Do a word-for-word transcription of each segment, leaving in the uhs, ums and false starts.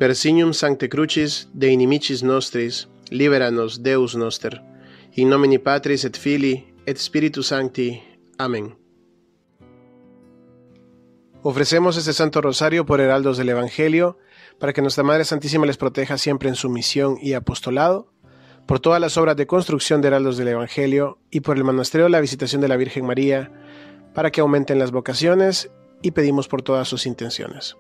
Per signum sancte crucis, de inimicis nostris, libera nos Deus noster. In nomine Patris et Filii et Spiritus Sancti. Amén. Ofrecemos este Santo Rosario por heraldos del Evangelio, para que nuestra Madre Santísima les proteja siempre en su misión y apostolado, por todas las obras de construcción de heraldos del Evangelio y por el monasterio de la Visitación de la Virgen María, para que aumenten las vocaciones, y pedimos por todas sus intenciones.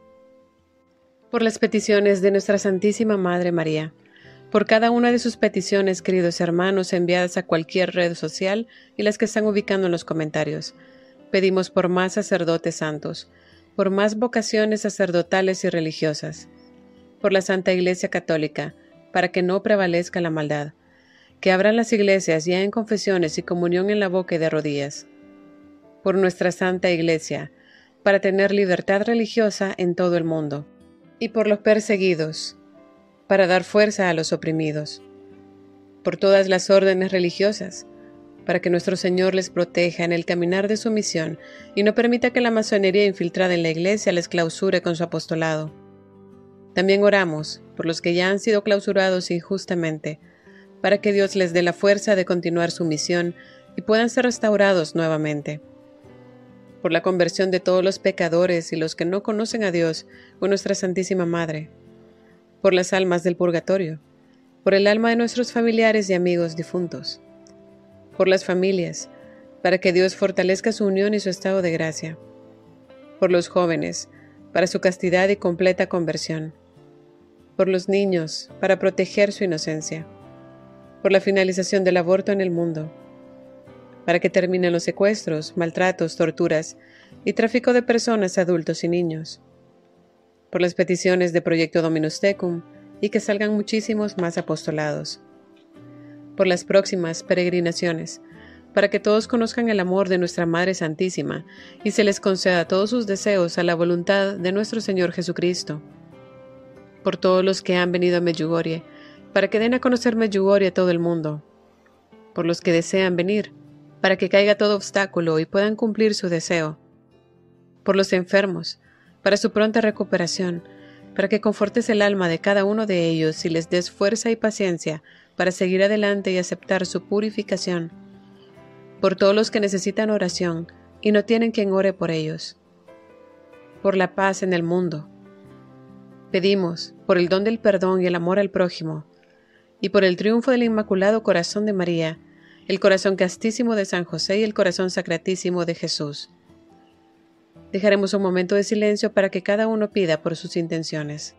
Por las peticiones de nuestra Santísima Madre María, por cada una de sus peticiones, queridos hermanos, enviadas a cualquier red social y las que están ubicando en los comentarios. Pedimos por más sacerdotes santos, por más vocaciones sacerdotales y religiosas, por la Santa Iglesia Católica, para que no prevalezca la maldad, que abran las iglesias ya en confesiones y comunión en la boca y de rodillas, por nuestra Santa Iglesia, para tener libertad religiosa en todo el mundo, y por los perseguidos, para dar fuerza a los oprimidos, por todas las órdenes religiosas, para que nuestro Señor les proteja en el caminar de su misión y no permita que la masonería infiltrada en la Iglesia les clausure con su apostolado. También oramos por los que ya han sido clausurados injustamente, para que Dios les dé la fuerza de continuar su misión y puedan ser restaurados nuevamente. Por la conversión de todos los pecadores y los que no conocen a Dios con nuestra Santísima Madre, por las almas del purgatorio, por el alma de nuestros familiares y amigos difuntos, por las familias, para que Dios fortalezca su unión y su estado de gracia, por los jóvenes, para su castidad y completa conversión, por los niños, para proteger su inocencia, por la finalización del aborto en el mundo, para que terminen los secuestros, maltratos, torturas y tráfico de personas, adultos y niños, por las peticiones de Proyecto Dominus Tecum y que salgan muchísimos más apostolados, por las próximas peregrinaciones, para que todos conozcan el amor de nuestra Madre Santísima y se les conceda todos sus deseos a la voluntad de nuestro Señor Jesucristo, por todos los que han venido a Medjugorje, para que den a conocer Medjugorje a todo el mundo, por los que desean venir, para que caiga todo obstáculo y puedan cumplir su deseo, por los enfermos, para su pronta recuperación, para que confortes el alma de cada uno de ellos y les des fuerza y paciencia para seguir adelante y aceptar su purificación, por todos los que necesitan oración y no tienen quien ore por ellos, por la paz en el mundo. Pedimos por el don del perdón y el amor al prójimo, y por el triunfo del Inmaculado Corazón de María, el corazón castísimo de San José y el corazón sacratísimo de Jesús. Dejaremos un momento de silencio para que cada uno pida por sus intenciones.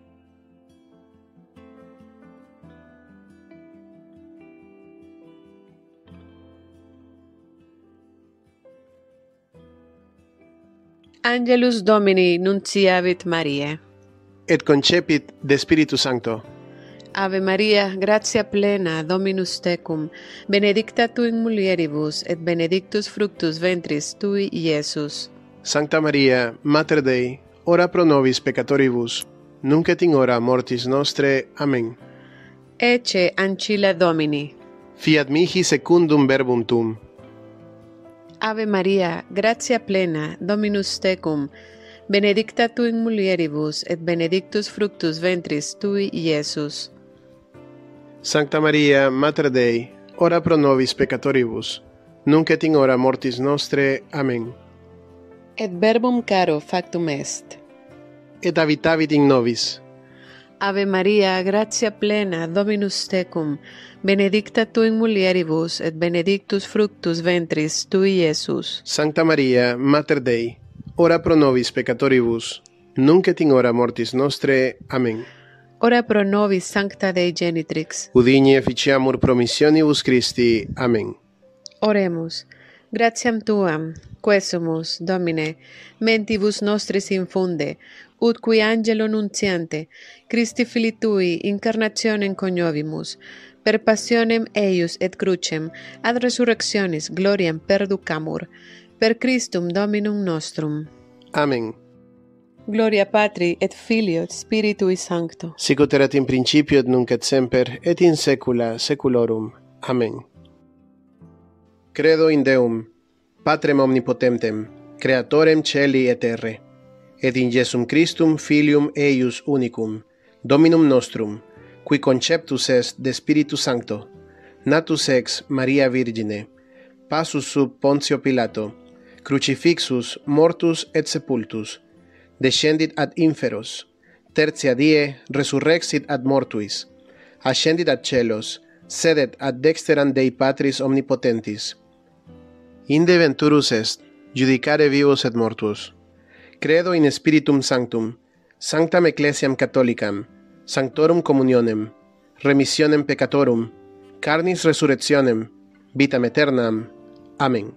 Angelus Domini nunciavit Mariae. Et concepit de Spiritu Sancto. Ave Maria, gratia plena, Dominus tecum, benedicta tu in mulieribus, et benedictus fructus ventris tui, Iesus. Sancta Maria, Mater Dei, ora pro nobis peccatoribus, nunc et in hora mortis nostre. Amen. Ecce ancilla Domini. Fiat mihi secundum verbum tuum. Ave Maria, gratia plena, Dominus tecum, benedicta tu in mulieribus, et benedictus fructus ventris tui, Iesus. Sancta Maria, Mater Dei, ora pro nobis peccatoribus, nunc et in hora mortis nostre. Amen. Et verbum caro factum est. Et habitavit in nobis. Ave Maria, gratia plena, Dominus tecum, benedicta tu in mulieribus, et benedictus fructus ventris tui, Iesus. Sancta Maria, Mater Dei, ora pro nobis peccatoribus, nunc et in hora mortis nostre. Amen. Ora pro nobis, Sancta Dei Genitrix. Udini efficiamur promissionibus Christi. Amen. Oremus. Gratiam tuam, quesumus, Domine, mentibus nostris infunde, ut qui angelo nunciante, Christi Filii Tui, incarnationem coniovimus, per passionem eius et crucem, ad resurrectionis gloriam perducamur, per Christum Dominum nostrum. Amen. Gloria Patri et Filio et Spiritui Sancto. Sicut erat in principio et nunc et semper et in saecula saeculorum. Amen. Credo in Deum, Patrem omnipotentem, Creatorem caeli et terrae, et in Iesum Christum Filium eius unicum, Dominum nostrum, qui conceptus est de Spiritu Sancto, natus ex Maria Virgine, passus sub Pontio Pilato, crucifixus, mortus et sepultus, descendit ad inferos, tertia die resurrexit ad mortuis, ascendit ad celos, sedet ad dexteram Dei Patris omnipotentis. Inde venturus est, judicare vivos et mortuos. Credo in Spiritum Sanctum, sanctam ecclesiam catholicam, sanctorum communionem, remissionem peccatorum, carnis resurrectionem, vitam aeternam. Amen.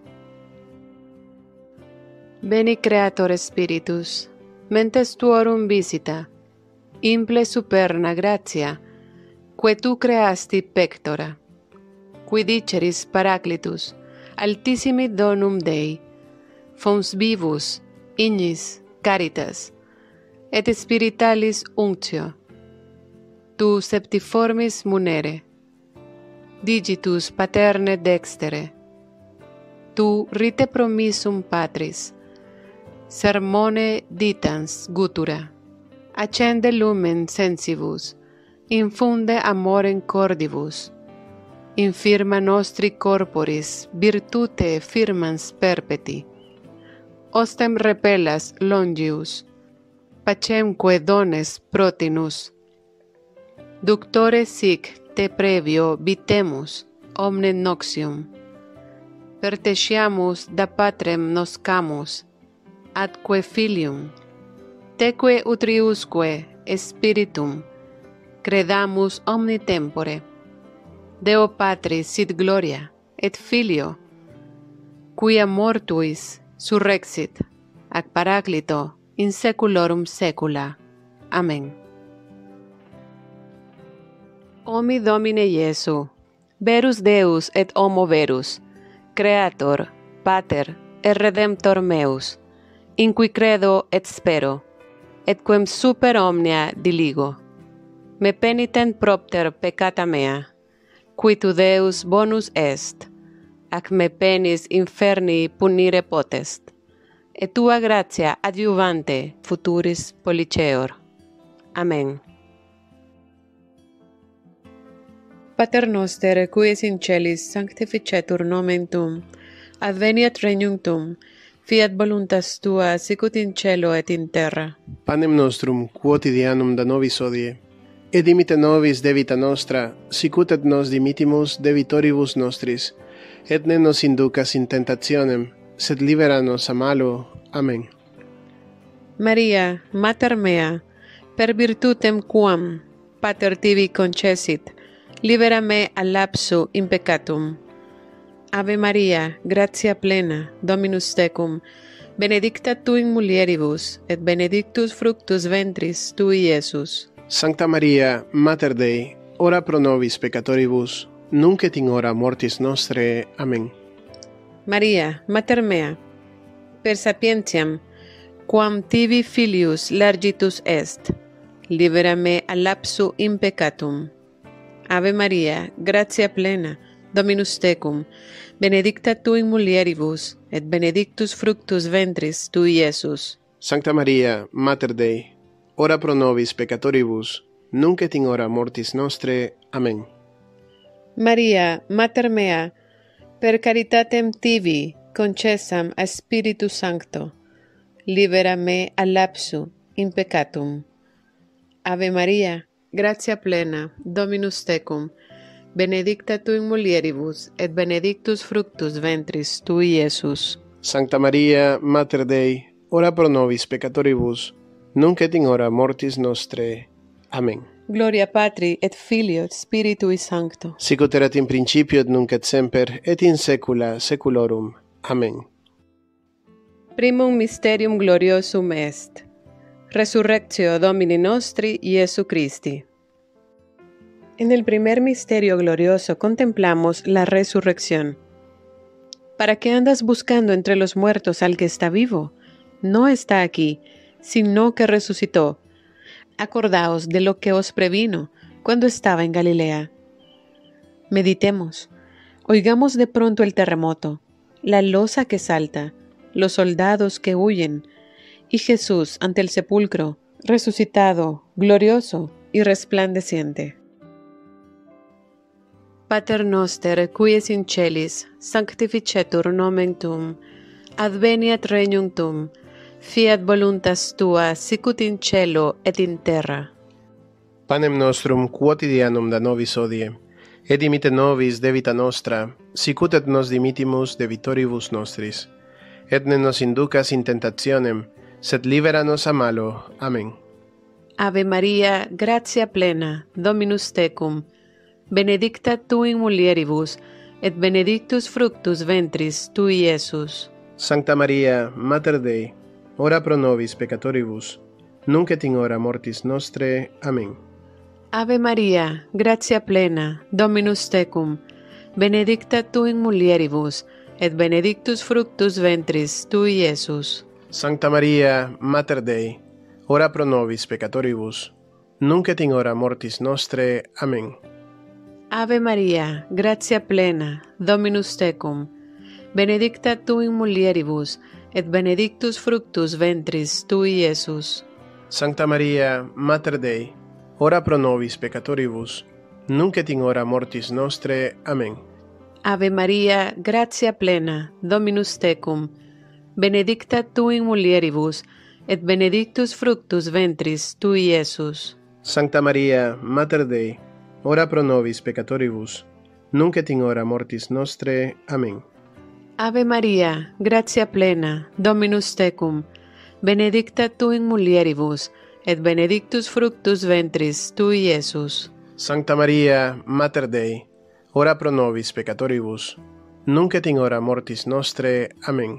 Veni Creator Spiritus, mentes tuorum visita, imple superna gratia, que tu creasti pectora, qui diceris Paraclitus, altissimi donum Dei, fons vivus, ignis, caritas, et spiritualis unctio, tu septiformis munere, digitus paterne dextere, tu rite promissum Patris, sermone ditans gutura, accende lumen sensibus, infunde amorem cordibus, infirma nostri corporis virtute firmans perpeti, ostem repellas longius, pacemque dones protinus, ductore sic te previo vitemus omne noxium, pertesciamus da patrem noscamus, atque filium, teque utriusque spiritum, credamus omni tempore, Deo Patris sit gloria, et Filio, quia mortuis surrexit, ac Paraclito in saeculorum saecula. Amen. Omi Domine Iesu, verus Deus et homo verus, Creator, Pater, et Redemptor meus, in qui credo et spero, et quem super omnia diligo. Me penitent propter peccata mea, qui tu Deus bonus est, ac me penis inferni punire potest, et tua gratia adjuvante futuris polliceor. Amen. Pater noster, qui es in celis, sanctificetur nomen tuum, adveniat regnum tuum, fiat voluntas tua, sicut in cielo et in terra. Panem nostrum quotidianum da nobis hodie, et dimite nobis debita nostra, sicut et nos dimittimus debitoribus nostris, et ne nos inducas in tentationem, sed libera nos a malo. Amen. Maria, Mater mea, per virtutem quam Pater tibi concessit, libera me a lapsu in peccatum. Ave Maria, gratia plena, Dominus tecum, benedicta tu in mulieribus, et benedictus fructus ventris tui, Iesus. Sancta Maria, Mater Dei, ora pro nobis peccatoribus, nunc et in hora mortis nostrae. Amen. Maria, Mater mea, per sapientiam, quam tibi filius largitus est, libera me a lapsu in peccatum. Ave Maria, gratia plena, Dominus tecum, benedicta tu in mulieribus, et benedictus fructus ventris tui, Iesus. Sancta Maria, Mater Dei, ora pro nobis peccatoribus, nunc et in hora mortis nostrae. Amen. Maria, Mater mea, per caritatem tibi concessam a Spiritu Sancto, libera me a lapsu in peccatum. Ave Maria, gratia plena, Dominus tecum, benedicta tu in mulieribus, et benedictus fructus ventris tui, Iesus. Sancta Maria, Mater Dei, ora pro nobis peccatoribus, nunc et in hora mortis nostrae. Amen. Gloria Patri et Filio et Spiritui Sancto. Sicut erat in principio et nunc et semper, et in saecula saeculorum. Amen. Primum mysterium gloriosum est resurrectio Domini nostri Iesu Christi. En el primer misterio glorioso contemplamos la resurrección. ¿Para qué andas buscando entre los muertos al que está vivo? No está aquí, sino que resucitó. Acordaos de lo que os previno cuando estaba en Galilea. Meditemos, oigamos de pronto el terremoto, la losa que salta, los soldados que huyen, y Jesús ante el sepulcro, resucitado, glorioso, y resplandeciente. Pater noster, qui es in celis, sanctificetur nomen tuum, adveniat regnum tuum, fiat voluntas tua, sicut in cielo et in terra. Panem nostrum quotidianum da nobis hodie, et dimite nobis debita nostra, sicut et nos dimittimus debitoribus nostris. Et ne nos inducas in tentationem, sed libera nos a malo. Amén. Ave Maria, gratia plena, Dominus tecum, benedicta tu in mulieribus, et benedictus fructus ventris tui, Iesus. Sancta Maria, Mater Dei, ora pro nobis peccatoribus, nunc et in hora mortis nostre. Amén. Ave Maria, gratia plena, Dominus tecum, benedicta tu in mulieribus, et benedictus fructus ventris tui, Iesus. Sancta Maria, Mater Dei, ora pro nobis peccatoribus, nunc et in hora mortis nostre. Amén. Ave Maria, gratia plena, Dominus tecum, benedicta tu in mulieribus, et benedictus fructus ventris tui, Iesus. Sancta Maria, Mater Dei, ora pro nobis peccatoribus, nunc et in hora mortis nostre. Amén. Ave Maria, gratia plena, Dominus tecum, benedicta tu in mulieribus, et benedictus fructus ventris tui, Iesus. Sancta Maria, Mater Dei, ora pro nobis peccatoribus, nunc et in hora mortis nostre. Amén. Ave Maria, gratia plena, Dominus tecum, benedicta tu in mulieribus, et benedictus fructus ventris tui, Iesus. Sancta Maria, Mater Dei, ora pro nobis peccatoribus, nunc et in hora mortis nostre. Amén.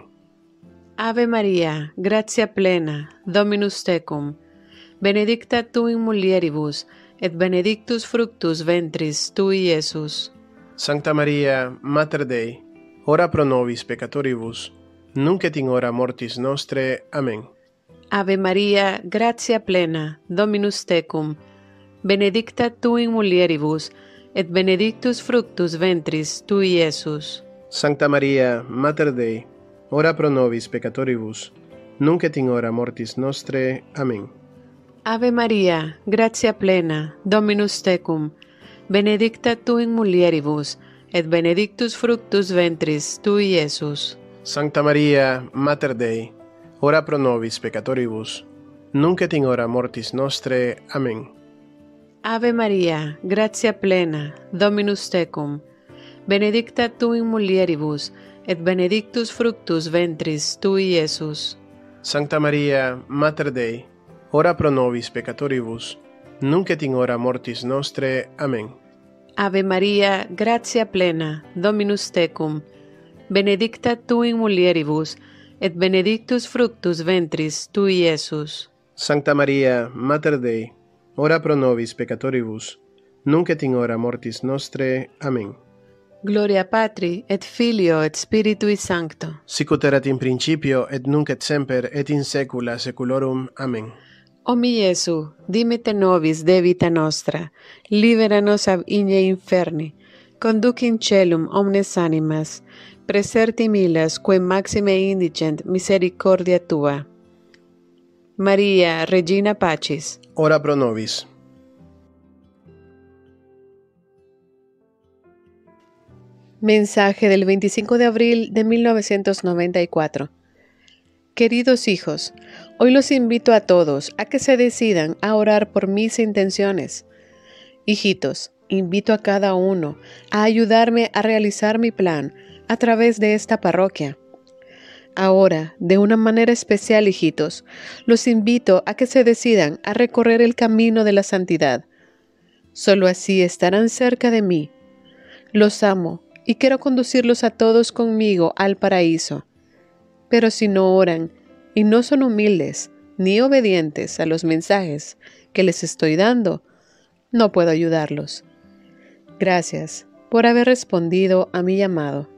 Ave Maria, gratia plena, Dominus tecum, benedicta tu in mulieribus, et benedictus fructus ventris tui, Iesus. Sancta Maria, Mater Dei, ora pro nobis peccatoribus, nunc et in hora mortis nostre. Amén. Ave Maria, gratia plena, Dominus tecum, benedicta tu in mulieribus, et benedictus fructus ventris tui, Iesus. Sancta Maria, Mater Dei, ora pro nobis peccatoribus, nunc et in hora mortis nostre. Amén. Ave Maria, gratia plena, Dominus tecum, benedicta tu in mulieribus, et benedictus fructus ventris tui, Iesus. Sancta Maria, Mater Dei, ora pro nobis peccatoribus, nunc et in hora mortis nostre. Amén. Ave Maria, gratia plena, Dominus tecum, benedicta tu in mulieribus, et benedictus fructus ventris tui, Iesus. Sancta Maria, Mater Dei, ora pro nobis peccatoribus, nunc et in hora mortis nostre. Amén. Ave Maria, gratia plena, Dominus tecum, benedicta tu in mulieribus, et benedictus fructus ventris tui, Iesus. Sancta Maria, Mater Dei, ora pro nobis peccatoribus, nunc et in hora mortis nostre. Amén. Gloria Patri, et Filio, et Spiritui Sancto. Sicut erat in principio, et nunc et semper, et in saecula saeculorum. Amén. O mi Iesu, dimite nobis debita nostra, libera nos ab igne inferni, conduc in celum omnes animas, preserti milas quae maxime indigent misericordia tua. Maria, Regina Pacis, ora pro nobis. Mensaje del veinticinco de abril de mil novecientos noventa y cuatro. Queridos hijos, hoy los invito a todos a que se decidan a orar por mis intenciones. Hijitos, invito a cada uno a ayudarme a realizar mi plan a través de esta parroquia. Ahora, de una manera especial, hijitos, los invito a que se decidan a recorrer el camino de la santidad. Solo así estarán cerca de mí. Los amo y quiero conducirlos a todos conmigo al paraíso. Pero si no oran y no son humildes ni obedientes a los mensajes que les estoy dando, no puedo ayudarlos. Gracias por haber respondido a mi llamado.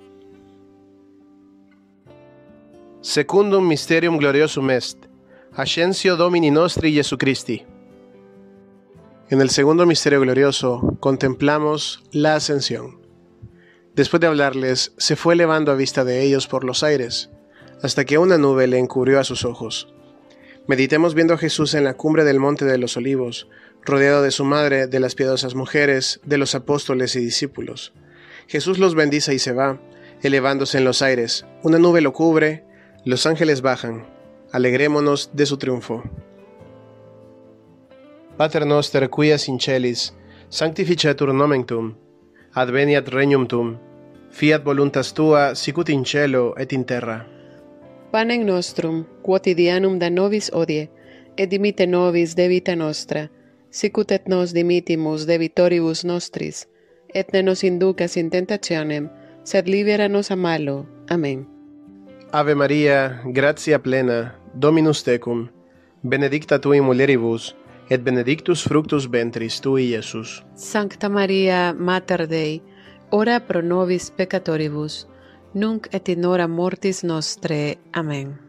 Secundum mysterium gloriosum est, ascensio Domini nostri Jesu Christi. En el segundo misterio glorioso contemplamos la ascensión. Después de hablarles, se fue elevando a vista de ellos por los aires, hasta que una nube le encubrió a sus ojos. Meditemos viendo a Jesús en la cumbre del monte de los olivos, rodeado de su madre, de las piadosas mujeres, de los apóstoles y discípulos. Jesús los bendice y se va, elevándose en los aires. Una nube lo cubre, los ángeles bajan. Alegrémonos de su triunfo. Pater noster, quias in celis, sanctificetur nomen tuum, adveniat regnum tuum, fiat voluntas tua, sicut in cielo et in terra. Panem nostrum quotidianum da nobis hodie, et dimitte nobis debita nostra, sicut et nos dimittimus debitoribus nostris, et ne nos inducas in tentationem, sed libera nos a malo. Amén. Ave Maria, gratia plena, Dominus tecum, benedicta tu in mulieribus, et benedictus fructus ventris tui, Iesus. Sancta Maria, Mater Dei, ora pro nobis peccatoribus, nunc et in hora mortis nostre. Amén.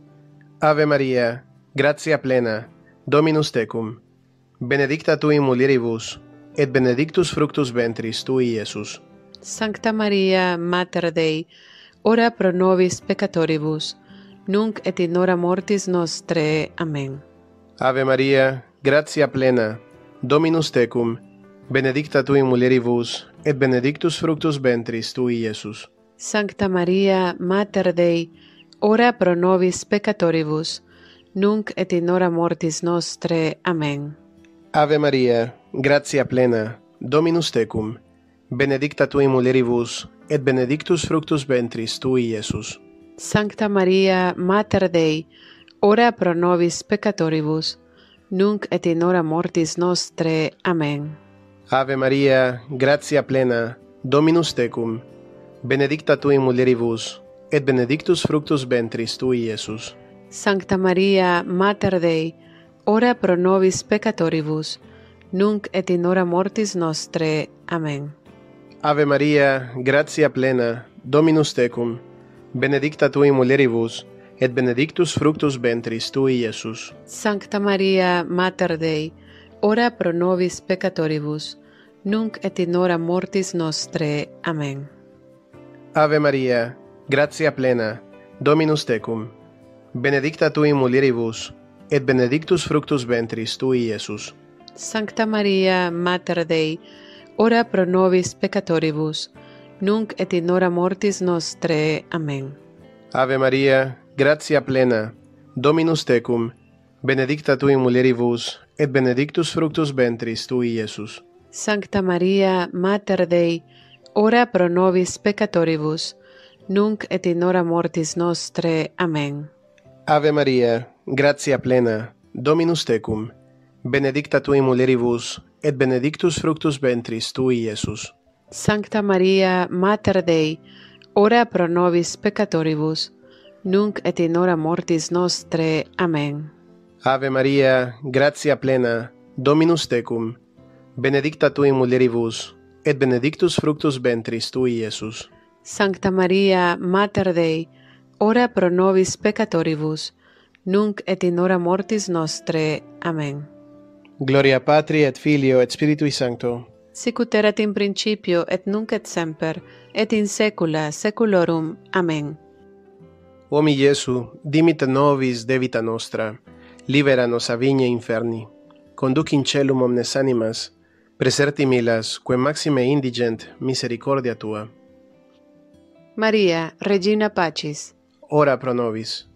Ave Maria, gratia plena, Dominus tecum, benedicta tu in mulieribus, et benedictus fructus ventris tui, Iesus. Sancta Maria, Mater Dei, ora pro nobis peccatoribus, nunc et in hora mortis nostre. Amén. Ave Maria, gratia plena, Dominus tecum, benedicta tu in mulieribus, et benedictus fructus ventris tui, Iesus. Sancta Maria, Mater Dei, ora pro nobis peccatoribus, nunc et in hora mortis nostre. Amén. Ave Maria, gratia plena, Dominus tecum, benedicta tu in mulieribus, et benedictus fructus ventris tui, Iesus. Sancta Maria, Mater Dei, ora pro nobis peccatoribus, nunc et in hora mortis nostre. Amén. Ave Maria, gratia plena, Dominus tecum, benedicta tu in mulieribus, et benedictus fructus ventris tui, Iesus. Sancta Maria, Mater Dei, ora pro nobis peccatoribus, nunc et in hora mortis nostre. Amén. Ave Maria, gratia plena, Dominus tecum, benedicta tu in mulieribus, et benedictus fructus ventris tui, Iesus. Sancta Maria, Mater Dei, ora pro nobis peccatoribus, nunc et in hora mortis nostre. Amén. Ave Maria, gratia plena, Dominus tecum, benedicta tu in mulieribus, et benedictus fructus ventris tui, Iesus. Sancta Maria, Mater Dei, ora pro nobis peccatoribus, nunc et in hora mortis nostre. Amén. Ave Maria, gratia plena, Dominus tecum, benedicta tu in mulieribus, et benedictus fructus ventris tui, Iesus. Sancta Maria, Mater Dei, ora pro nobis peccatoribus, nunc et in hora mortis nostre. Amén. Ave Maria, gratia plena, Dominus tecum, benedicta tu in mulieribus, et benedictus fructus ventris tui, Iesus. Sancta Maria, Mater Dei, ora pro nobis peccatoribus, nunc et in hora mortis nostre. Amén. Ave Maria, gratia plena, Dominus tecum, benedicta tu in mulieribus, et benedictus fructus ventris tui, Iesus. Sancta Maria, Mater Dei, ora pro nobis peccatoribus, nunc et in hora mortis nostre. Amén. Gloria Patri et Filio et Spiritui Sancto. Sicut erat in principio et nunc et semper, et in saecula saeculorum. Amén. O mi Iesu, dimitte nobis debita nostra, libera nos a vigne inferni, conduc in celum omnes animas, preserti milas, quae maxime indigent misericordia tua. Maria, Regina Pacis, ora pro nobis.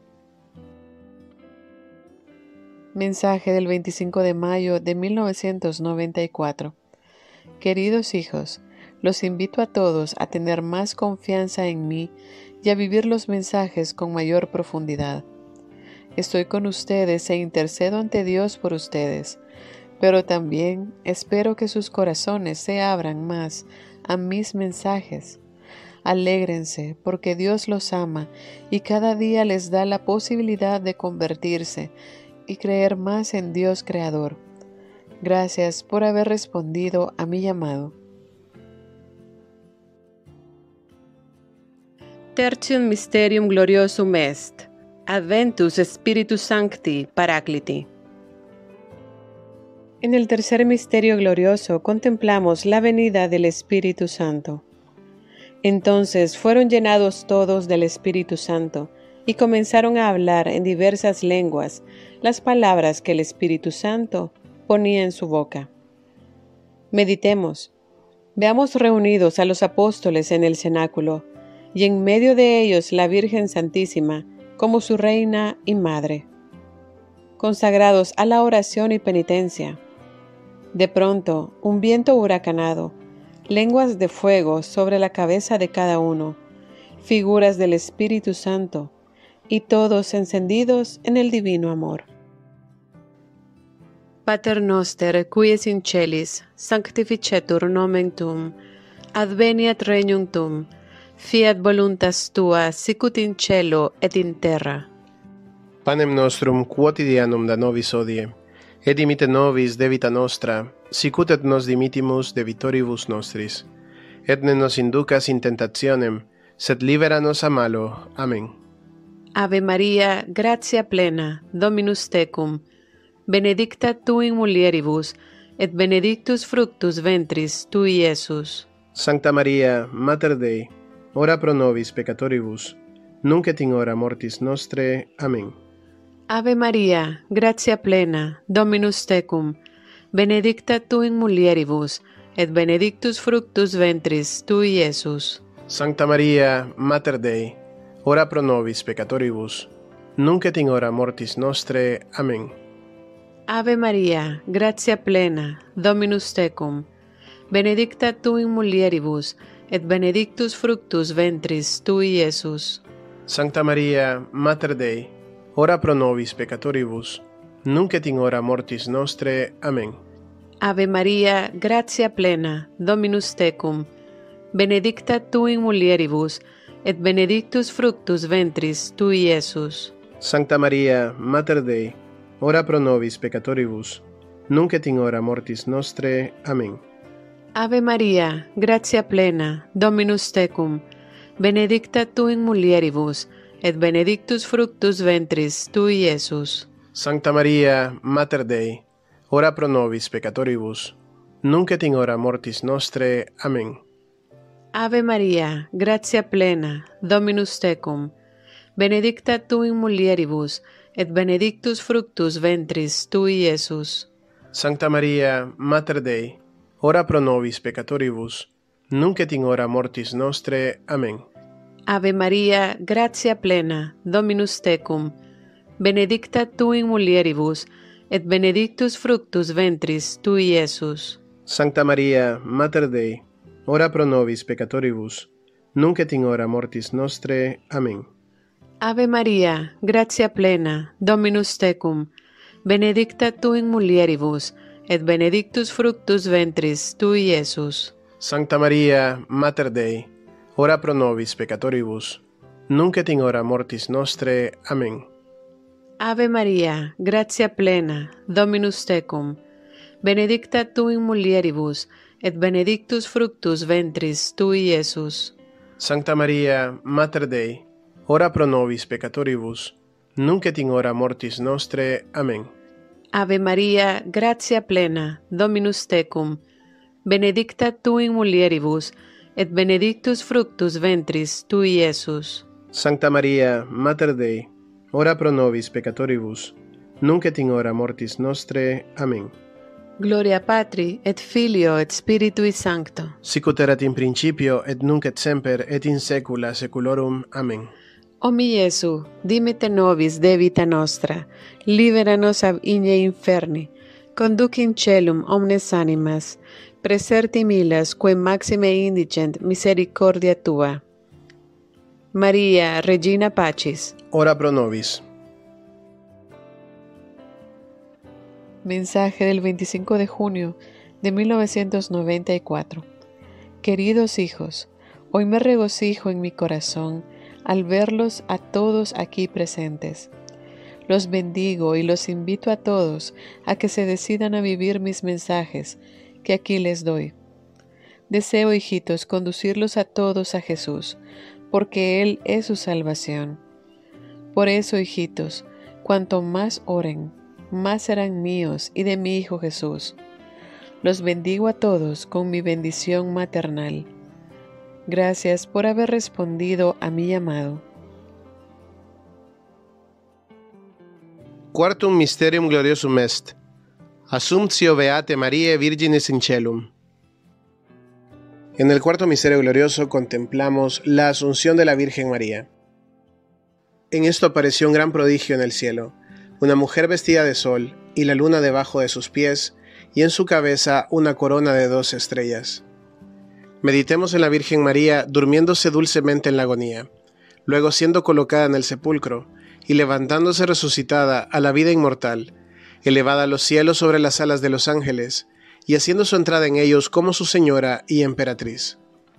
Mensaje del veinticinco de mayo de mil novecientos noventa y cuatro. Queridos hijos, los invito a todos a tener más confianza en mí y a vivir los mensajes con mayor profundidad. Estoy con ustedes e intercedo ante Dios por ustedes, pero también espero que sus corazones se abran más a mis mensajes. Alégrense porque Dios los ama y cada día les da la posibilidad de convertirse y creer más en Dios Creador. Gracias por haber respondido a mi llamado. Tertium Mysterium Gloriosum est, Adventus Spiritus Sancti Paracliti. En el tercer misterio glorioso contemplamos la venida del Espíritu Santo. Entonces fueron llenados todos del Espíritu Santo y comenzaron a hablar en diversas lenguas las palabras que el Espíritu Santo ponía en su boca. Meditemos. Veamos reunidos a los apóstoles en el cenáculo, y en medio de ellos la Virgen Santísima, como su reina y madre, consagrados a la oración y penitencia. De pronto, un viento huracanado, lenguas de fuego sobre la cabeza de cada uno, figuras del Espíritu Santo, y todos encendidos en el divino amor. Pater noster, qui es in celis, sanctificetur nomen tuum, adveniat regnum tuum, fiat voluntas tua, sicut in cielo et in terra. Panem nostrum quotidianum da nobis hodie, et dimitte nobis debita nostra, sicut et nos dimittimus debitoribus nostris. Et ne nos inducas in tentationem, sed libera nos a malo. Amen. Ave Maria, gratia plena, Dominus tecum, benedicta tu in mulieribus, et benedictus fructus ventris tui, Iesus. Sancta Maria, Mater Dei, ora pro nobis peccatoribus, nunc et in hora mortis nostre. Amen. Ave Maria, gratia plena, Dominus tecum, benedicta tu in mulieribus, et benedictus fructus ventris tui, Iesus. Sancta Maria, Mater Dei, ora pro nobis peccatoribus, nunc et in hora mortis nostre. Amen. Ave Maria, gratia plena, Dominus tecum, benedicta tu in mulieribus, et benedictus fructus ventris tui, Iesus. Sancta Maria, Mater Dei, ora pro nobis peccatoribus, nunc et in hora mortis nostre. Amen. Ave Maria, gratia plena, Dominus tecum, benedicta tu in mulieribus, et benedictus fructus ventris tui, Iesus. Sancta Maria, Mater Dei, ora pro nobis peccatoribus, nunc et in hora mortis nostre. Amen. Ave Maria, gratia plena, Dominus tecum, benedicta tu in mulieribus, et benedictus fructus ventris tui, Iesus. Sancta Maria, Mater Dei, ora pro nobis peccatoribus, nunc et in hora mortis nostre. Amen. Ave Maria, gratia plena, Dominus tecum, benedicta tu in mulieribus, et benedictus fructus ventris tui, Iesus. Sancta Maria, Mater Dei, ora pro nobis peccatoribus, nunc et in hora mortis nostre. Amen. Ave Maria, gratia plena, Dominus tecum, benedicta tu in mulieribus, et benedictus fructus ventris tui, Iesus. Sancta Maria, Mater Dei, ora pro nobis peccatoribus, nunc et in hora mortis nostre. Amen. Ave Maria, gratia plena, Dominus tecum, benedicta tu in mulieribus, et benedictus fructus ventris tui, Iesus. Sancta Maria, Mater Dei, ora pro nobis peccatoribus, nunc et in hora mortis nostre. Amen. Ave Maria, gratia plena, Dominus tecum, benedicta tu in mulieribus, et benedictus fructus ventris tui, Iesus. Sancta Maria, Mater Dei, ora pro nobis peccatoribus, nunc et in hora mortis nostre. Amen. Ave Maria, gratia plena, Dominus tecum, benedicta tu in mulieribus, et benedictus fructus ventris tui, Iesus. Sancta Maria, Mater Dei, ora pro nobis peccatoribus, nunc et in hora mortis nostre. Amen. Gloria Patri, et Filio, et Spiritui Sancto. Sicut erat in principio, et nunc et semper, et in saecula saeculorum. Amen. O mi Iesu, dimite nobis de vita nostra, libera nos ab igne inferni, conduc in celum omnes animas, preserti milas quae maxime indigent misericordia tua. Maria, Regina Pacis, ora pro nobis. Mensaje del veinticinco de junio de mil novecientos noventa y cuatro. Queridos hijos, hoy me regocijo en mi corazón al verlos a todos aquí presentes. Los bendigo y los invito a todos a que se decidan a vivir mis mensajes que aquí les doy. Deseo, hijitos, conducirlos a todos a Jesús, porque Él es su salvación. Por eso, hijitos, cuanto más oren, más serán míos y de mi Hijo Jesús. Los bendigo a todos con mi bendición maternal. Gracias por haber respondido a mi llamado. Quartum mysterium gloriosum est, Assumptio Beate Mariae Virginis in Caelum. En el cuarto misterio glorioso contemplamos la Asunción de la Virgen María. En esto apareció un gran prodigio en el cielo, una mujer vestida de sol, y la luna debajo de sus pies, y en su cabeza una corona de dos estrellas. Meditemos en la Virgen María durmiéndose dulcemente en la agonía, luego siendo colocada en el sepulcro, y levantándose resucitada a la vida inmortal, elevada a los cielos sobre las alas de los ángeles, y haciendo su entrada en ellos como su señora y emperatriz.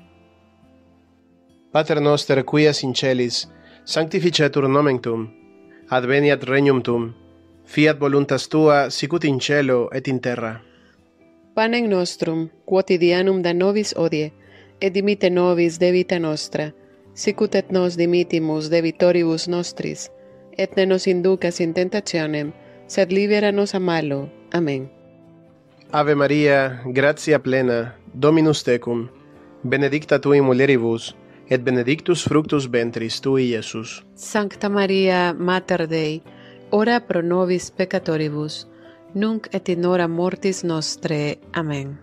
Pater noster quias in celis, sanctificetur nomen tuum, adveniat regnum tuum, fiat voluntas tua sicut in cielo et in terra. Panem nostrum quotidianum da nobis hodie, et dimitte nobis debita nostra, sicut et nos dimittimus debitoribus nostris, et ne nos inducas in tentationem, sed libera nos a malo. Amén. Ave Maria, gratia plena, Dominus tecum, benedicta tu in mulieribus, et benedictus fructus ventris tui, Iesus. Sancta Maria, Mater Dei, ora pro nobis peccatoribus, nunc et in hora mortis nostre. Amén.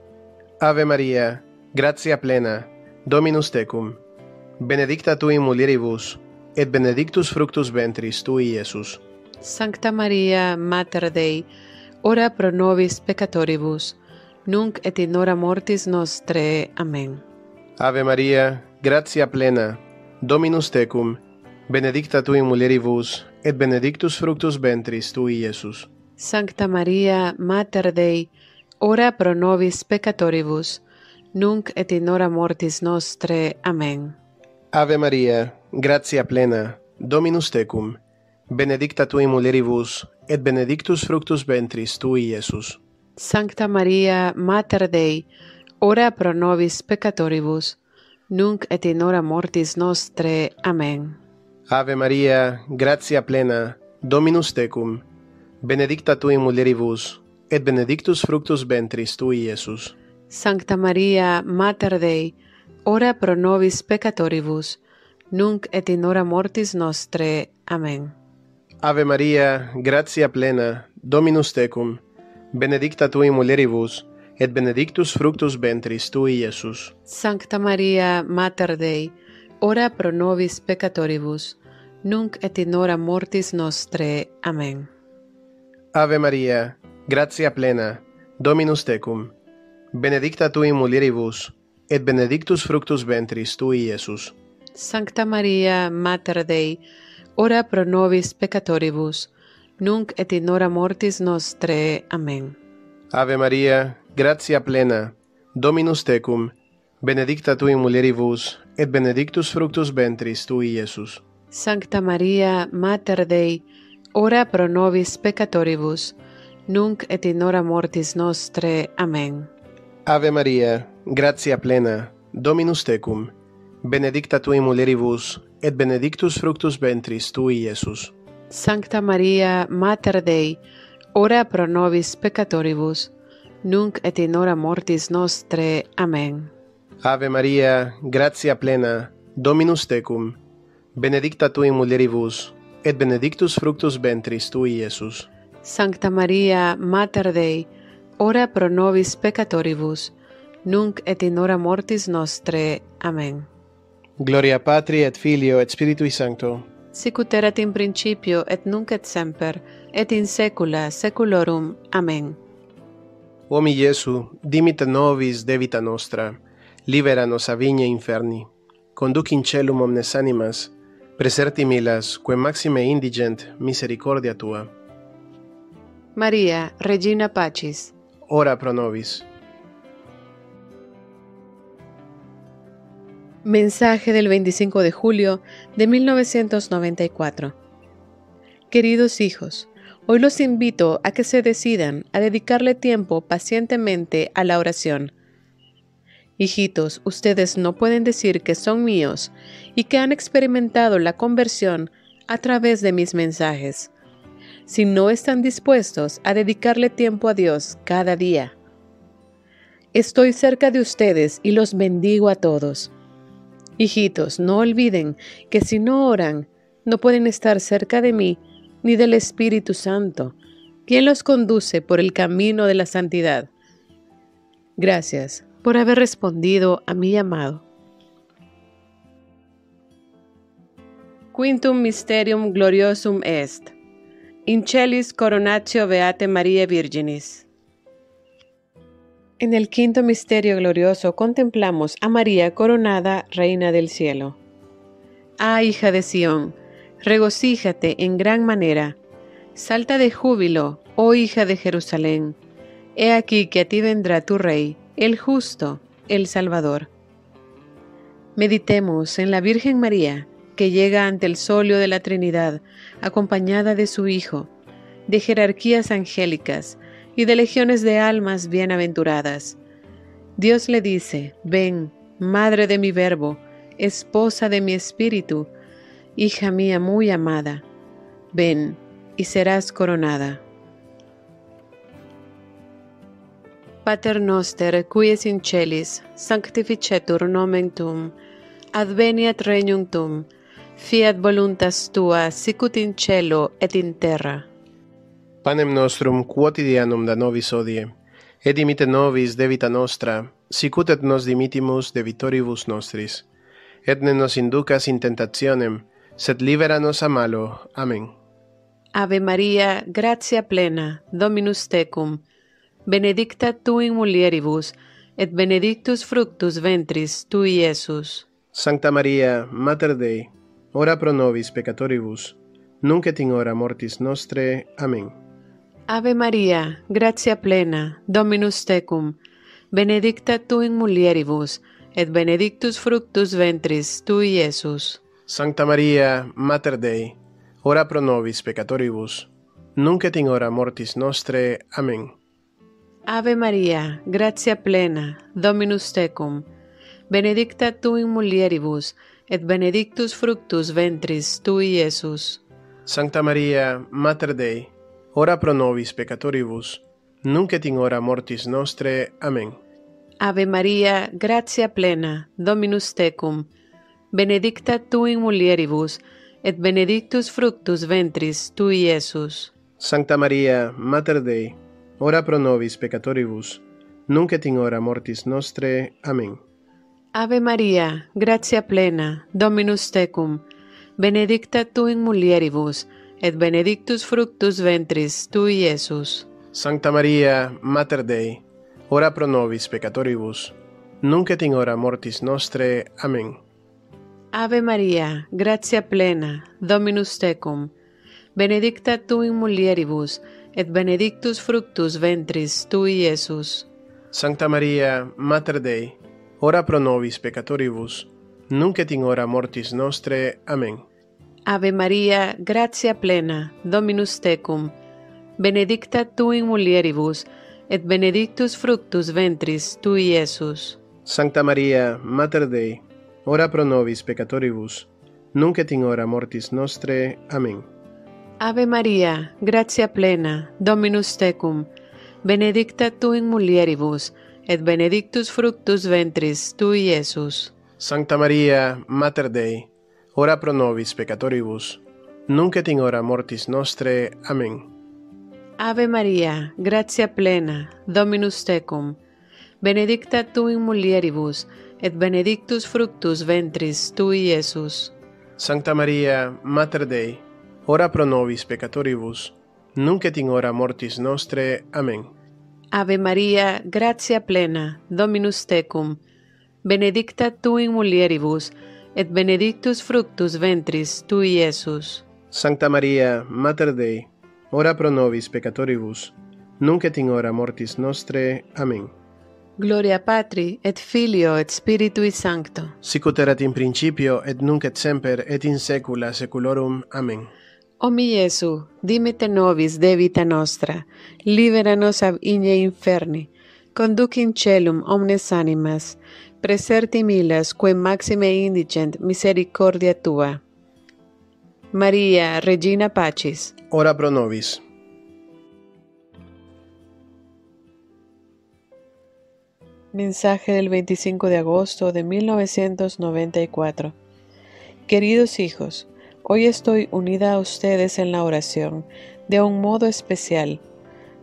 Ave Maria, gratia plena, Dominus tecum, benedicta tu in mulieribus, et benedictus fructus ventris tui, Iesus. Sancta Maria, Mater Dei, ora pro nobis peccatoribus, nunc et in hora mortis nostre. Amén. Ave Maria, gratia plena, Dominus tecum, benedicta tu in mulieribus, et benedictus fructus ventris tui, Iesus. Sancta Maria, Mater Dei, ora pro nobis peccatoribus, nunc et in hora mortis nostre. Amén. Ave Maria, gratia plena, Dominus tecum, benedicta tu in mulieribus, et benedictus fructus ventris tui, Iesus. Sancta Maria, Mater Dei, ora pro nobis peccatoribus, nunc et in hora mortis nostre. Amén. Ave Maria, gratia plena, Dominus tecum, benedicta tu in mulieribus, et benedictus fructus ventris tui, Iesus. Sancta Maria, Mater Dei, ora pro nobis peccatoribus, nunc et in hora mortis nostre. Amén. Ave Maria, gratia plena, Dominus tecum, benedicta tu in mulieribus, et benedictus fructus ventris tui, Iesus. Sancta Maria, Mater Dei, ora pro nobis peccatoribus, nunc et in hora mortis nostre. Amén. Ave Maria, gratia plena, Dominus tecum, benedicta tu in mulieribus, et benedictus fructus ventris tui, Iesus. Sancta Maria, Mater Dei, ora pro nobis peccatoribus, nunc et in hora mortis nostre. Amén. Ave Maria, gratia plena, Dominus tecum, benedicta tu in mulieribus, et benedictus fructus ventris tui, Iesus. Sancta Maria, Mater Dei, ora pro nobis peccatoribus, nunc et in hora mortis nostre. Amén. Ave Maria, gratia plena, Dominus tecum, benedicta tu in mulieribus, et benedictus fructus ventris tui, Iesus. Sancta Maria, Mater Dei, ora pro nobis peccatoribus, nunc et in hora mortis nostre. Amén. Ave Maria, gratia plena, Dominus tecum, benedicta tu in mulieribus, et benedictus fructus ventris tui, Iesus. Sancta Maria, Mater Dei, ora pro nobis peccatoribus, nunc et in hora mortis nostre. Amén. Gloria Patri et Filio et Spiritui Sancto. Sicut erat in principio et nunc et semper, et in saecula saeculorum. Amén. O mi Iesu, dimitte nobis debita nostra, libera nos a vigne inferni, conduc in celum omnes animas, preserti milas, quem maxime indigent misericordia tua. Maria, Regina Pacis, ora pro nobis. Mensaje del veinticinco de julio de mil novecientos noventa y cuatro. Queridos hijos, hoy los invito a que se decidan a dedicarle tiempo pacientemente a la oración. Hijitos, ustedes no pueden decir que son míos y que han experimentado la conversión a través de mis mensajes, si no están dispuestos a dedicarle tiempo a Dios cada día. Estoy cerca de ustedes y los bendigo a todos. Hijitos, no olviden que si no oran, no pueden estar cerca de mí ni del Espíritu Santo, ¿Quién los conduce por el camino de la santidad? Gracias por haber respondido a mi llamado. Quintum Mysterium Gloriosum Est. In Celis Coronatio Beate Mariae Virginis. En el quinto misterio glorioso contemplamos a María coronada Reina del Cielo. Ah, hija de Sión, regocíjate en gran manera. Salta de júbilo, oh hija de Jerusalén. He aquí que a ti vendrá tu Rey, el justo, el Salvador. Meditemos en la Virgen María, que llega ante el solio de la Trinidad, acompañada de su Hijo, de jerarquías angélicas y de legiones de almas bienaventuradas. Dios le dice: ven, madre de mi Verbo, esposa de mi espíritu, hija mía muy amada, ven y serás coronada. Pater noster, qui es in celis, sanctificetur nomen tuum, adveniat regnum tuum, fiat voluntas tua, sicut in cielo et in terra. Panem nostrum quotidianum da nobis hodie, et dimitte nobis debita nostra, sicut et nos dimittimus debitoribus nostris. Et ne nos inducas in tentationem, sed libera nos a malo. Amén. Ave Maria, gratia plena, Dominus tecum, benedicta tu in mulieribus, et benedictus fructus ventris tui, Iesus. Sancta Maria, Mater Dei, ora pro nobis peccatoribus, nunc et in hora mortis nostre. Amén. Ave Maria, gratia plena, Dominus tecum, benedicta tu in mulieribus, et benedictus fructus ventris tui, Iesus. Sancta Maria, Mater Dei, ora pro nobis peccatoribus, nunc et in hora mortis nostre. Amén. Ave Maria, gratia plena, Dominus tecum, benedicta tu in mulieribus, et benedictus fructus ventris tui, Iesus. Sancta Maria, Mater Dei, ora pro nobis peccatoribus, nunc et in hora mortis nostre. Amén. Ave Maria, gratia plena, Dominus tecum, benedicta tu in mulieribus, et benedictus fructus ventris tui, Iesus. Sancta Maria, Mater Dei, ora pro nobis peccatoribus, nunc et in hora mortis nostre. Amén. Ave Maria, gratia plena, Dominus tecum, benedicta tu in mulieribus, et benedictus fructus ventris tui, Iesus. Sancta Maria, Mater Dei, ora pro nobis peccatoribus, nunc et in hora mortis nostre. Amén. Ave Maria, gratia plena, Dominus tecum, benedicta tu in mulieribus, et benedictus fructus ventris tui, Iesus. Sancta Maria, Mater Dei, ora pro nobis peccatoribus, nunc et in hora mortis nostre. Amén. Ave Maria, gratia plena, Dominus tecum, benedicta tu in mulieribus, et benedictus fructus ventris tui, Iesus. Sancta Maria, Mater Dei, ora pro nobis peccatoribus, nunc et in hora mortis nostre. Amén. Ave Maria, gratia plena, Dominus tecum, benedicta tu in mulieribus, et benedictus fructus ventris tui, Iesus. Sancta Maria, Mater Dei, ora pro nobis peccatoribus, nunc et in hora mortis nostre. Amén. Ave Maria, gratia plena, Dominus tecum, benedicta tu in mulieribus, et benedictus fructus ventris tui, Iesus. Sancta Maria, Mater Dei, ora pro nobis peccatoribus, nunc et in hora mortis nostre. Amén. Ave Maria, gratia plena, Dominus tecum, benedicta tu in mulieribus, et benedictus fructus ventris tui, Iesus. Sancta Maria, Mater Dei, ora pro nobis peccatoribus, nunc et in hora mortis nostre. Amén. Gloria Patri, et Filio, et Spiritui Sancto. Sicut erat in principio, et nunc et semper, et in saecula saeculorum. Amén. O mi Iesu, dimite nobis debita nostra, libera nos ab igne inferni, conduc in celum omnes animas, preserti milas quae maxime indigent misericordia tua. Maria, Regina Pacis, ora pro nobis. Mensaje del veinticinco de agosto de mil novecientos noventa y cuatro. Queridos hijos, hoy estoy unida a ustedes en la oración, de un modo especial,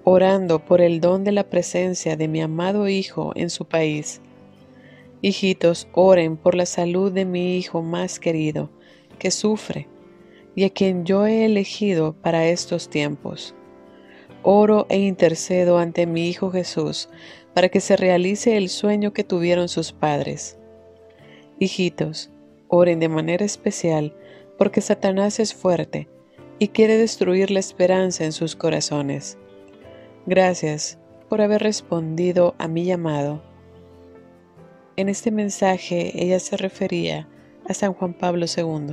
orando por el don de la presencia de mi amado hijo en su país. Hijitos, oren por la salud de mi hijo más querido, que sufre, y a quien yo he elegido para estos tiempos. Oro e intercedo ante mi Hijo Jesús para que se realice el sueño que tuvieron sus padres. Hijitos, oren de manera especial porque Satanás es fuerte y quiere destruir la esperanza en sus corazones. Gracias por haber respondido a mi llamado. En este mensaje ella se refería a San Juan Pablo segundo.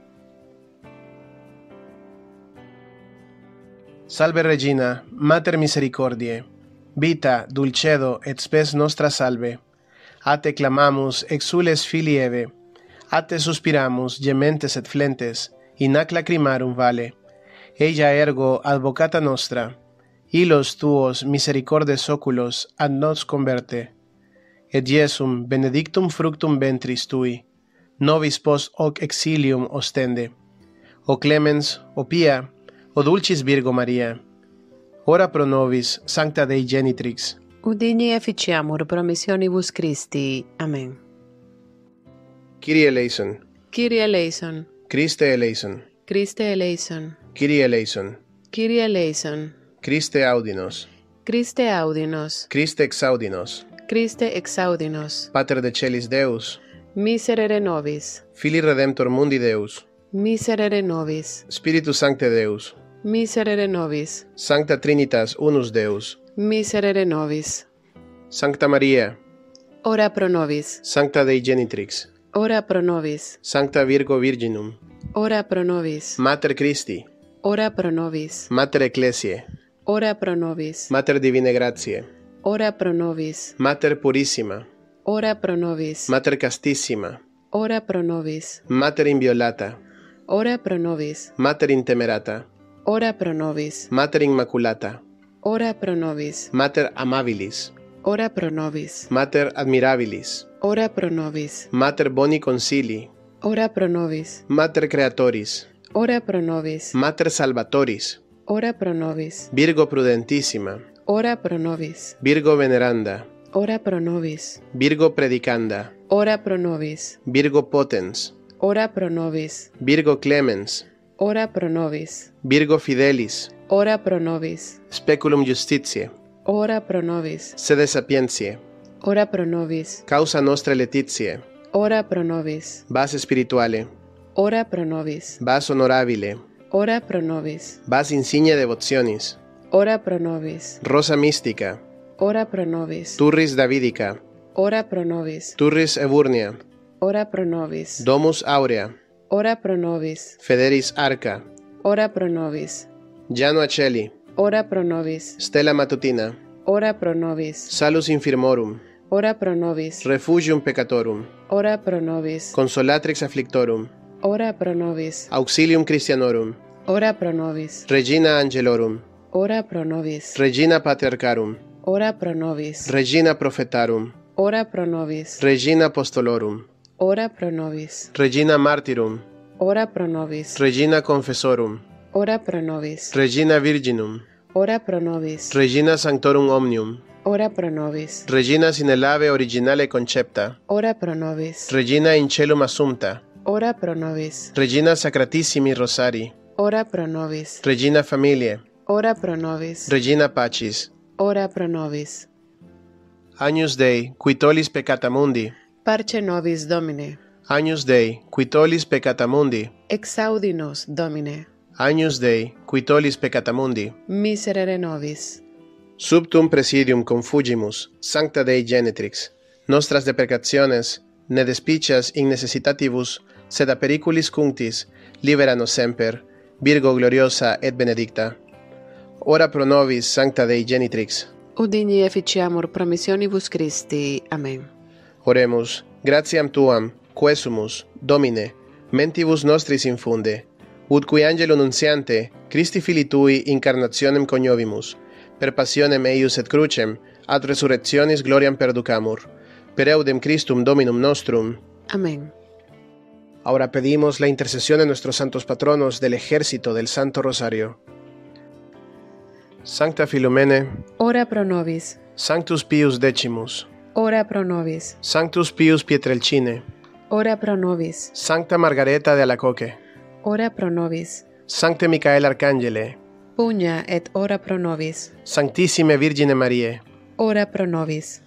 Salve Regina, Mater Misericordiae, vita, dulcedo et spes nostra salve. A te clamamus, exules filii Eve, a te suspiramus, gementes et flentes, in hac lacrimarum vale. Ella ergo advocata nostra, hilos tuos misericordes oculos ad nos converte. Et Iesum benedictum fructum ventris tui, nobis post hoc exilium ostende. O clemens, o pia, o dulcis Virgo Maria, ora pro nobis, sancta Dei genitrix. Udini efficiamur promissionibus Christi. Amen. Kyrie eleison. Kyrie eleison. Christe eleison. Christe eleison. Kyrie eleison. Kyrie eleison. Christe audinos. Christe audinos. Christe exaudinos. Christe exaudinos. Pater de celis Deus. Miserere nobis. Filii Redemptor mundi Deus. Miserere nobis. Spiritus Sancte Deus. Miserere nobis. Sancta Trinitas unus Deus. Miserere nobis. Sancta Maria. Ora pro nobis. Sancta Dei genitrix. Ora pro nobis. Sancta Virgo Virginum. Ora pro nobis. Mater Christi. Ora pro nobis. Mater Ecclesiae. Ora pro nobis. Mater Divinae Gratiae. Ora pro nobis. Mater Purissima. Ora pro nobis. Mater Castissima. Ora pro nobis. Mater Inviolata. Ora pro nobis. Mater Intemerata. Ora pro nobis. Mater Immaculata. Ora pro nobis. Mater Amabilis. Ora pro nobis. Mater Admirabilis. Ora pro nobis. Mater Boni Concili. Ora pro nobis. Mater Creatoris. Ora pro nobis. Mater Salvatoris. Ora pro nobis. Virgo Prudentissima. Ora pro nobis. Virgo Veneranda. Ora pro nobis. Virgo Predicanda. Ora pro nobis. Virgo Potens. Ora pro nobis. Virgo Clemens. Ora pro nobis. Virgo Fidelis. Ora pro nobis. Speculum Justitiae. Ora pro nobis. Sede Sapientiae. Ora pro nobis. Causa Nostra Laetitiae. Ora pro nobis. Vas Spirituale. Ora pro nobis. Vas Honorabile. Ora pro nobis. Vas Insigne Devotionis. Ora pro nobis. Rosa Mystica. Ora pro nobis. Turris Davidica. Ora pro nobis. Turris Eburnia. Ora pro nobis. Domus Aurea. Ora pro nobis. Federis Arca. Ora pro nobis. Llano Aceli. Ora pro nobis. Stella Matutina. Ora pro nobis. Salus Infirmorum. Ora pro nobis. Refugium Peccatorum. Ora pro nobis. Consolatrix Afflictorum. Ora pro nobis. Auxilium Christianorum. Ora pro nobis. Regina Angelorum. Ora pro nobis. Regina Patriarcharum. Ora pro nobis. Regina Prophetarum. Ora pro nobis. Regina Apostolorum. Ora pro nobis. Regina Martyrum. Ora pro nobis. Regina Confessorum. Ora pro nobis. Regina Virginum. Ora pro nobis. Regina Sanctorum Omnium. Ora pro nobis. Regina sine lave originale concepta. Ora pro nobis. Regina in celum assumpta. Ora pro nobis. Regina Sacratissimi Rosari. Ora pro nobis. Regina Familiae. Ora pro nobis. Regina Pacis. Ora pro nobis. Agnus Dei, qui tollis peccata mundi. Parce nobis Domine. Agnus Dei, qui tollis peccata mundi. Exaudi nos, Domine. Agnus Dei, qui tollis peccata mundi. Miserere nobis. Subtum presidium confugimus, Sancta Dei genitrix. Nostras deprecationes, ne despicias in necessitatibus, sed a periculis cunctis, libera nos semper, Virgo gloriosa et benedicta. Ora pro nobis, Sancta Dei genitrix. Udini efficiamur promissionibus Christi. Amen. Oremus, gratiam tuam, quesumus, Domine, mentibus nostris infunde, ut qui angelo nunciante, Christi Filii Tui incarnationem coniovimus, per passionem eius et crucem, ad resurrectionis gloriam perducamur, per eudem Christum Dominum nostrum. Amén. Ahora pedimos la intercesión de nuestros santos patronos del ejército del Santo Rosario. Sancta Filomene, ora pro nobis. Sanctus Pius Decimus, Ora pro nobis. Sanctus Pius Pietrelcine, Ora pro nobis. Sancta Margareta de Alacoque, Ora pro nobis. Sancte Michael Arcangele, Pugna et ora pro nobis. Sanctissime Virgine Mariae, Ora pro nobis.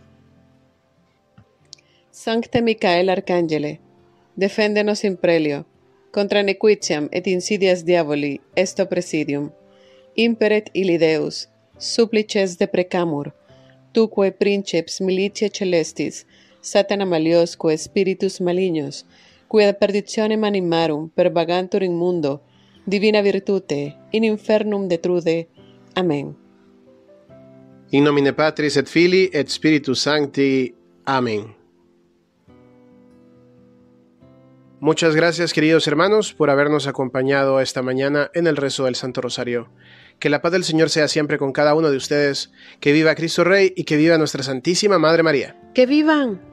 Sancte Michael Arcangele, defendenos in prelio, contra nequitiam et insidias diaboli esto presidium. Imperet illi Deus, supplices deprecamur, tuque princeps militiae celestis, satana maliosque spiritus malignos, qui ad perditionem animarum pervagantur in mundo, divina virtute, in infernum detrude. Amen. in nomine Patris et Filii et Spiritus Sancti. Amén. Muchas gracias, queridos hermanos, por habernos acompañado esta mañana en el rezo del Santo Rosario. Que la paz del Señor sea siempre con cada uno de ustedes, que viva Cristo Rey y que viva nuestra Santísima Madre María. ¡Que vivan!